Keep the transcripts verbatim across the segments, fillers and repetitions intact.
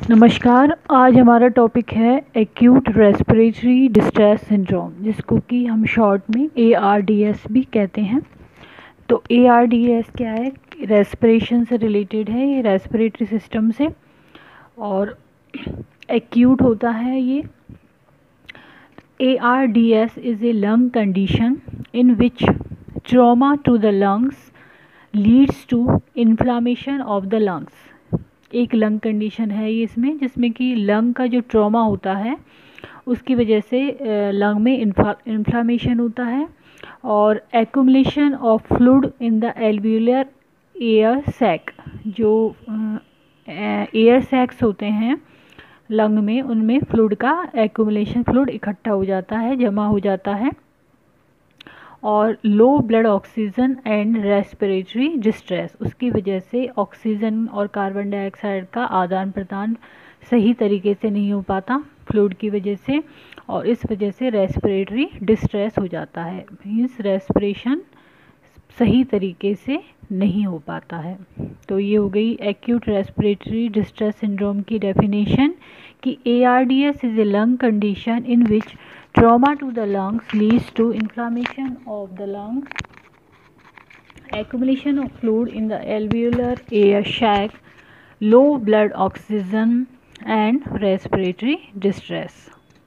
नमस्कार। आज हमारा टॉपिक है एक्यूट रेस्पिरेटरी डिस्ट्रेस सिंड्रोम, जिसको कि हम शॉर्ट में ए आर डी एस भी कहते हैं। तो ए आर डी एस क्या है? रेस्पिरेशन से रिलेटेड है, ये रेस्पिरेटरी सिस्टम से, और एक्यूट होता है ये। A R D S is a lung condition in which trauma to the lungs leads to inflammation of the lungs. एक लंग कंडीशन है ये इसमें, जिसमें कि लंग का जो ट्रॉमा होता है उसकी वजह से लंग में इन्फ्लामेशन होता है और accumulation of fluid in the alveolar air sac. जो एयर सैक्स होते हैं लंग में, उनमें फ्लूइड का एक्यूमुलेशन, फ्लूइड इकट्ठा हो जाता है, जमा हो जाता है, और low blood oxygen and respiratory distress, उसकी वजह से ऑक्सीजन और कार्बन डाइऑक्साइड का आदान प्रदान सही तरीके से नहीं हो पाता फ्लूइड की वजह से, और इस वजह से रेस्पिरेटरी डिस्ट्रेस हो जाता है। मीन्स रेस्पिरेशन सही तरीके से नहीं हो पाता है। तो ये हो गई एक्यूट रेस्पिरेटरी डिस्ट्रेस सिंड्रोम की डेफिनेशन कि A R D S is a lung condition in which trauma to the lungs leads to inflammation of the lungs, accumulation of fluid in the alveolar air sac, low blood oxygen and respiratory distress।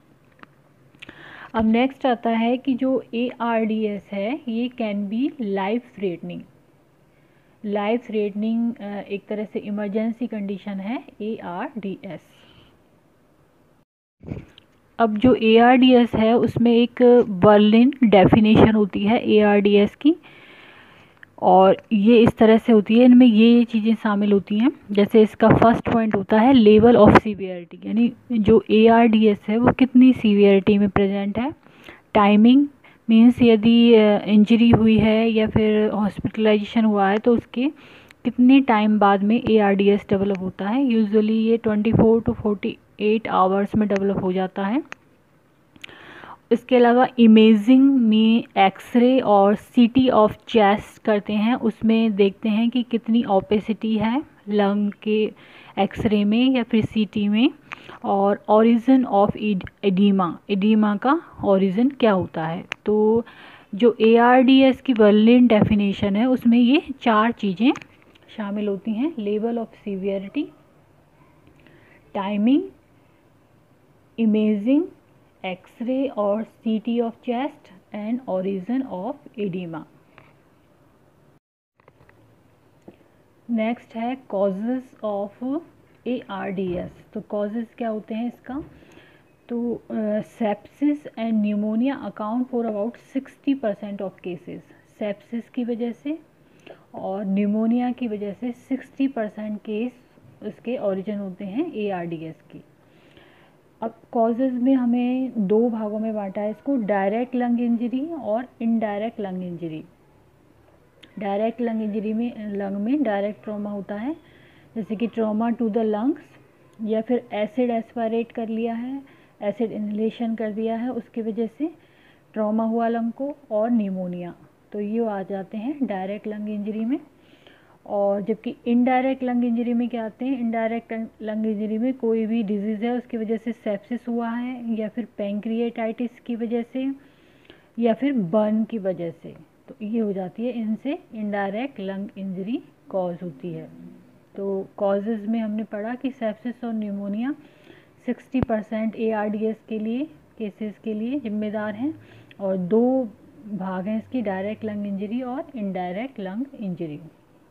अब next आता है कि जो A R D S है ये can be life threatening. Life threatening एक तरह से इमरजेंसी कंडीशन है ए आर डी एस। अब जो ए आर डी एस है उसमें एक बर्लिन डेफिनेशन होती है ए आर डी एस की, और ये इस तरह से होती है, इनमें ये चीज़ें शामिल होती हैं। जैसे इसका फर्स्ट पॉइंट होता है लेवल ऑफ सीवियरिटी, यानी जो ए आर डी एस है वो कितनी सीवियरिटी में प्रेजेंट है। टाइमिंग मीन्स यदि इंजरी हुई है या फिर हॉस्पिटलाइजेशन हुआ है तो उसके कितने टाइम बाद में A R D S develop होता है। यूजुअली ये twenty four to forty eight hours में डेवलप हो जाता है। इसके अलावा इमेजिंग में एक्सरे और सीटी ऑफ चेस्ट करते हैं, उसमें देखते हैं कि कितनी ओपेसिटी है लंग के एक्सरे में या फिर सीटी में, और ओरिजिन ऑफ एडीमा, एडीमा का ओरिजिन क्या होता है। तो जो ए आर डी एस की बर्लिन डेफिनेशन है उसमें ये चार चीज़ें शामिल होती हैं: level of severity, timing, imaging, X-ray और CT of chest and origin of oedema. Next है causes of A R D S. तो कॉजेज क्या होते हैं इसका? तो sepsis and pneumonia account for about sixty percent of cases. Sepsis की वजह से और न्यूमोनिया की वजह से सिक्सटी परसेंट केस उसके ओरिजिन होते हैं ए आर डी एस की। अब कॉजेज़ में हमें दो भागों में बांटा है इसको, डायरेक्ट लंग इंजरी और indirect lung injury. Direct lung injury में लंग में डायरेक्ट ट्रॉमा होता है, जैसे कि ट्रॉमा टू द लंग्स, या फिर एसिड एस्पायरेट कर लिया है, एसिड इनहेलेशन कर दिया है, उसकी वजह से ट्रॉमा हुआ लंग को, और न्यूमोनिया। तो ये आ जाते हैं डायरेक्ट लंग इंजरी में। और जबकि इनडायरेक्ट लंग इंजरी में क्या आते हैं? इनडायरेक्ट लंग इंजरी में कोई भी डिजीज़ है उसकी वजह से सेप्सिस हुआ है, या फिर पैंक्रिएटाइटिस की वजह से, या फिर बर्न की वजह से, तो ये हो जाती है, इनसे इनडायरेक्ट लंग इंजरी कॉज होती है। तो कॉजेज़ में हमने पढ़ा कि सेप्सिस और pneumonia sixty percent A R D S के लिए केसेस के लिए जिम्मेदार हैं, और दो भाग हैं इसकी, डायरेक्ट लंग इंजरी और indirect lung injury.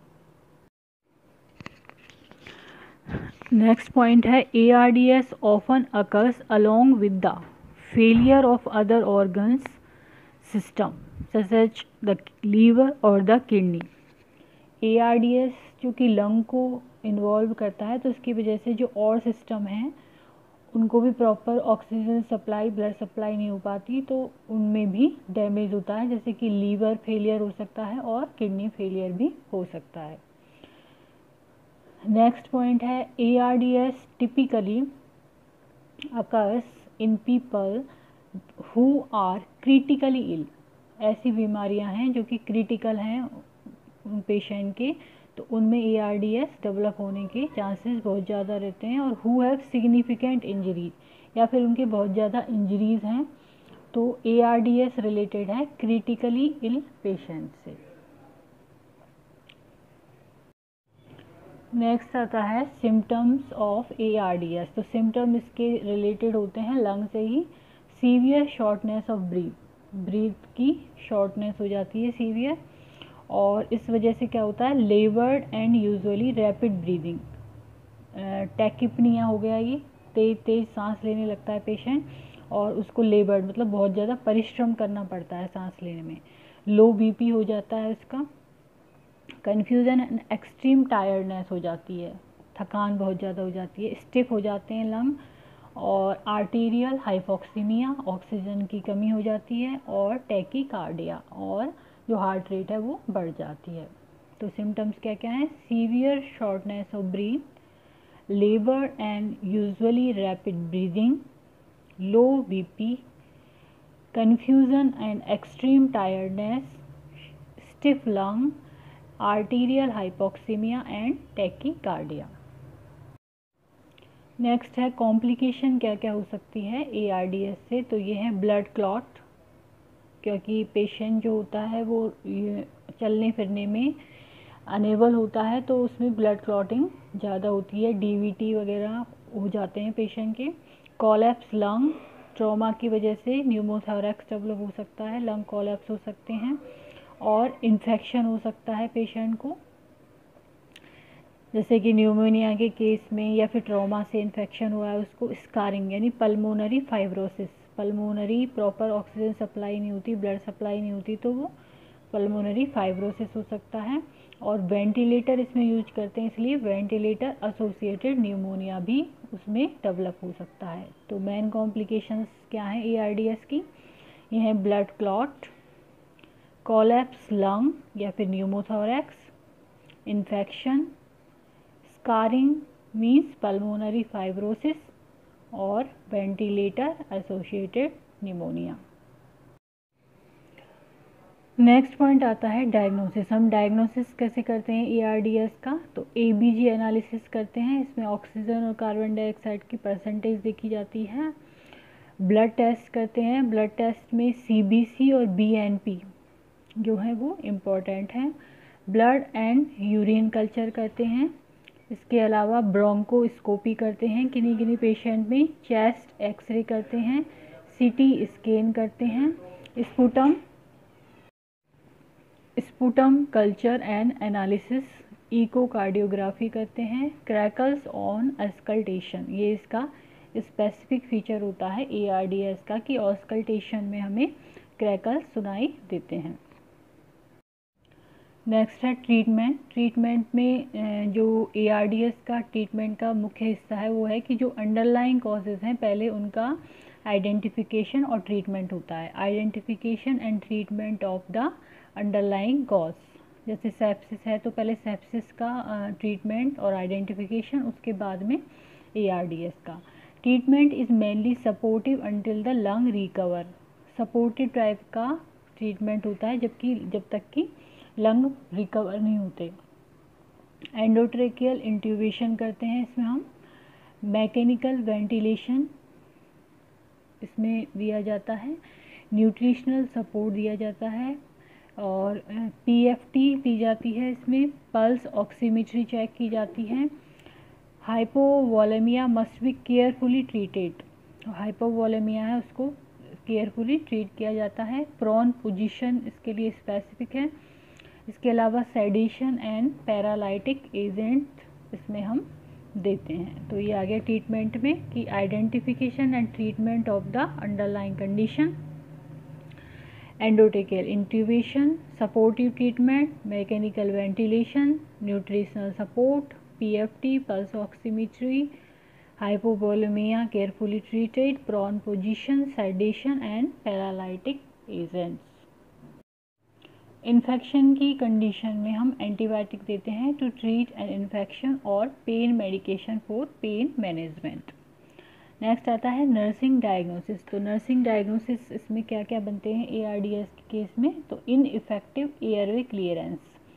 Next point है A R D S often occurs along with the failure of other organs system such as the liver और the kidney. A R D S जो कि lung को involve करता है, तो उसकी वजह से जो और सिस्टम हैं उनको भी proper oxygen supply, blood supply नहीं हो पाती, तो उनमें भी डैमेज होता है, जैसे कि लीवर फेलियर हो सकता है और किडनी फेलियर भी हो सकता है। नेक्स्ट पॉइंट है A R D S typically occurs in people who are critically ill. ऐसी बीमारियां हैं जो कि क्रिटिकल हैं पेशेंट के, तो उनमें A R D S develop होने के चांसेस बहुत ज़्यादा रहते हैं। और हु हैव सिग्निफिकेंट इंजरीज, या फिर उनके बहुत ज़्यादा इंजरीज हैं, तो A R D S related है क्रिटिकली इल पेशेंट से। नेक्स्ट आता है symptoms of A R D S. तो सिम्टम इसके रिलेटेड होते हैं लंग से ही। Severe shortness of breath, breath की शॉर्टनेस हो जाती है सीवियर, और इस वजह से क्या होता है, laboured and usually rapid breathing, tachypnoea हो गया, ये तेज तेज सांस लेने लगता है पेशेंट, और उसको लेबर्ड मतलब बहुत ज़्यादा परिश्रम करना पड़ता है सांस लेने में। लो बीपी हो जाता है उसका। कन्फ्यूज़न एंड एक्सट्रीम टायर्डनेस हो जाती है, थकान बहुत ज़्यादा हो जाती है, स्टिफ हो जाते हैं लंग, और आर्टीरियल हाइपोक्सीमिया, ऑक्सीजन की कमी हो जाती है, और टैकीकार्डिया, और जो हार्ट रेट है वो बढ़ जाती है। तो सिम्टम्स क्या क्या हैं, severe shortness of breath, labour and usually rapid breathing, low BP, confusion and extreme tiredness, stiff lung, arterial hypoxaemia and tachycardia. Next है कॉम्प्लिकेशन क्या क्या हो सकती है ए आर डी एस से। तो ये है ब्लड क्लॉट, क्योंकि पेशेंट जो होता है वो चलने फिरने में अनेबल होता है, तो उसमें ब्लड क्लॉटिंग ज़्यादा होती है, डी वी टी वगैरह हो जाते हैं पेशेंट के। कोलैप्स लंग, ट्रॉमा की वजह से न्यूमोथोरैक्स डेवलप हो सकता है, लंग कोलैप्स हो सकते हैं, और इन्फेक्शन हो सकता है पेशेंट को, जैसे कि न्यूमोनिया के केस में, या फिर ट्रॉमा से इन्फेक्शन हुआ है उसको। स्कारिंग यानी pulmonary fibrosis, pulmonary proper oxygen supply नहीं होती, ब्लड सप्लाई नहीं होती, तो वो पल्मोनरी फाइब्रोसिस हो सकता है। और वेंटिलेटर इसमें यूज करते हैं, इसलिए वेंटिलेटर एसोसिएटेड न्यूमोनिया भी उसमें डेवलप हो सकता है। तो मेन कॉम्प्लिकेशंस क्या हैं ए आर डी एस की, ये हैं ब्लड क्लॉट, कोलैप्स लंग या फिर pneumothorax, infection, scarring means pulmonary fibrosis, और ventilator associated pneumonia. Next point आता है डायग्नोसिस। हम डायग्नोसिस कैसे करते हैं ए आर डी एस का, तो ए बी जी एनालिसिस करते हैं। इसमें ऑक्सीजन और कार्बन डाइऑक्साइड की परसेंटेज देखी जाती है। ब्लड टेस्ट करते हैं, ब्लड टेस्ट में सी बी सी और बी एन पी जो है वो इम्पॉर्टेंट है। ब्लड एंड यूरिन कल्चर करते हैं। इसके अलावा ब्रोंकोस्कोपी करते हैं किन्हीं किन्हीं पेशेंट में, चेस्ट एक्सरे करते हैं, सीटी स्कैन करते हैं, sputum sputum culture and analysis, echocardiography करते हैं, क्रैकल्स ऑन ऑस्कल्टेशन, ये इसका स्पेसिफिक फीचर होता है ए आर डी एस का कि ऑस्कल्टेशन में हमें क्रैकल्स सुनाई देते हैं। नेक्स्ट है ट्रीटमेंट। ट्रीटमेंट में जो ए आर डी एस का ट्रीटमेंट का मुख्य हिस्सा है वो है कि जो अंडरलाइंग कॉजेज़ हैं पहले उनका आइडेंटिफिकेशन और ट्रीटमेंट होता है। Identification and treatment of the underlying cause, जैसे सेप्सिस है तो पहले सेप्सिस का ट्रीटमेंट और आइडेंटिफिकेशन, उसके बाद में ए आर डी एस का treatment is mainly supportive until the lung recover. Supportive type का ट्रीटमेंट होता है जबकि जब तक कि लंग रिकवर नहीं होते। एंडोट्रेकियल इंट्यूबेशन करते हैं इसमें हम, मैकेनिकल वेंटिलेशन इसमें दिया जाता है, न्यूट्रिशनल सपोर्ट दिया जाता है, और पी एफ टी दी जाती है इसमें, पल्स ऑक्सीमीट्री चेक की जाती है। Hypovolaemia must be carefully treated, hypovolaemia है उसको केयरफुली ट्रीट किया जाता है। प्रॉन पोजीशन इसके लिए स्पेसिफिक है। इसके अलावा सेडेशन एंड पैरालाइटिक एजेंट इसमें हम देते हैं। तो ये आ गया ट्रीटमेंट में कि identification and treatment of the underlying condition, endotracheal intubation, supportive treatment, mechanical ventilation, nutritional support, P F T, pulse oximetry, hypovolaemia carefully treated, prone position, sedation and paralytic agents. Infection की condition में हम antibiotic देते हैं to treat an infection, और pain medication for pain management. Next आता है nursing diagnosis. तो nursing diagnosis इसमें क्या क्या बनते हैं ए आर डी एस के केस में, तो इन इफेक्टिव एयरवे क्लियरेंस,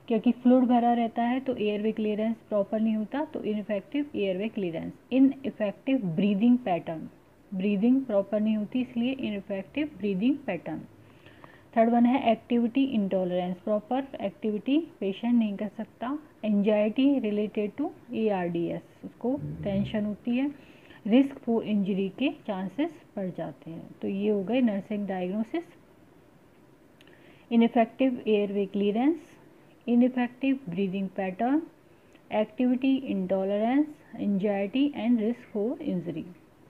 क्योंकि फ्लूइड भरा रहता है तो एयरवे क्लियरेंस प्रॉपर नहीं होता, तो ineffective airway clearance. Ineffective breathing pattern, breathing proper नहीं होती इसलिए ineffective breathing pattern. Third one है activity intolerance, proper activity patient नहीं कर सकता। Anxiety related to A R D S, उसको टेंशन होती है। रिस्क फॉर इंजरी के चांसेस बढ़ जाते हैं। तो ये हो गए nursing diagnosis. Ineffective airway clearance, ineffective breathing pattern, activity intolerance, anxiety and risk for injury.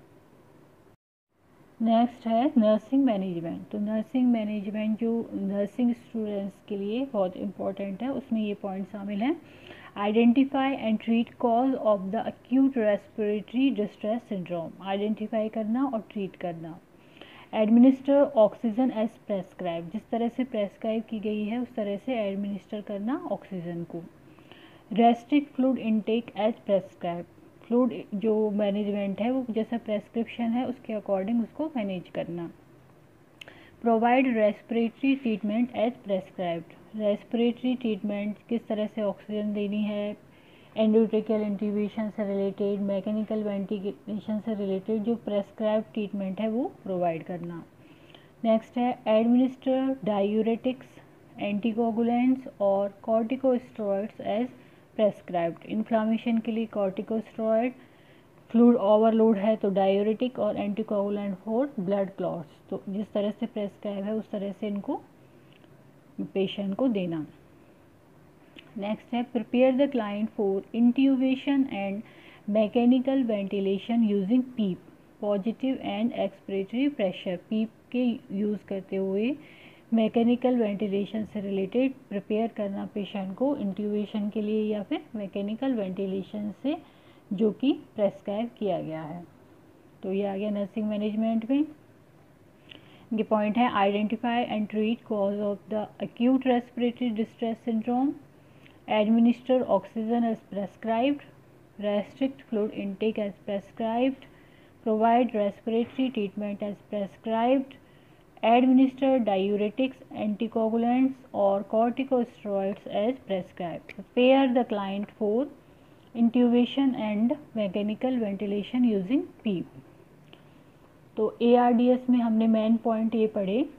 Next है नर्सिंग मैनेजमेंट। तो नर्सिंग मैनेजमेंट जो नर्सिंग स्टूडेंट्स के लिए बहुत इंपॉर्टेंट है, उसमें ये पॉइंट शामिल हैं। Identify and treat cause of the acute respiratory distress syndrome, identify करना और ट्रीट करना। एडमिनिस्टर ऑक्सीजन एज प्रेस्क्राइब, जिस तरह से प्रेस्क्राइब की गई है उस तरह से एडमिनिस्टर करना ऑक्सीजन को। Restrict fluid intake as prescribe, fluid जो मैनेजमेंट है वो जैसा प्रेस्क्रिप्शन है उसके अकॉर्डिंग उसको मैनेज करना। Provide respiratory treatment as prescribed, respiratory treatment किस तरह से ऑक्सीजन देनी है, एंडोट्रेकियल इंट्यूबेशन से रिलेटेड, मैकेनिकल वेंटिलेशन से रिलेटेड जो प्रेस्क्राइब ट्रीटमेंट है वो प्रोवाइड करना। नेक्स्ट है एडमिनिस्टर डायूरेटिक्स, एंटीकोगुलेंट्स और कॉर्टिकोस्टेरॉइड्स एज प्रेस्क्राइब्ड, इन्फ्लामेशन के लिए कॉर्टिकोस्टेरॉइड, फ्लूइड ओवरलोड है तो डायूरेटिक और एंटीकोगुलेंट फॉर ब्लड क्लॉट्स। तो जिस तरह से प्रेस्क्राइब है उस तरह से इनको पेशेंट को देना। नेक्स्ट है prepare the client for intubation and mechanical ventilation using PEEP, positive and expiratory pressure, PEEP के यूज़ करते हुए मैकेनिकल वेंटिलेशन से रिलेटेड प्रिपेयर करना पेशेंट को इंट्यूबेशन के लिए या फिर मैकेनिकल वेंटिलेशन से जो कि प्रेस्क्राइब किया गया है। तो ये आ गया नर्सिंग मैनेजमेंट में। ये पॉइंट है identify and treat cause of the acute respiratory distress syndrome, administer oxygen as prescribed, restrict fluid intake as prescribed, provide respiratory treatment as prescribed, administer diuretics, anticoagulants or corticosteroids as prescribed. Prepare the client for intubation and mechanical ventilation using P E E P। तो A R D S में हमने main point ये पढ़े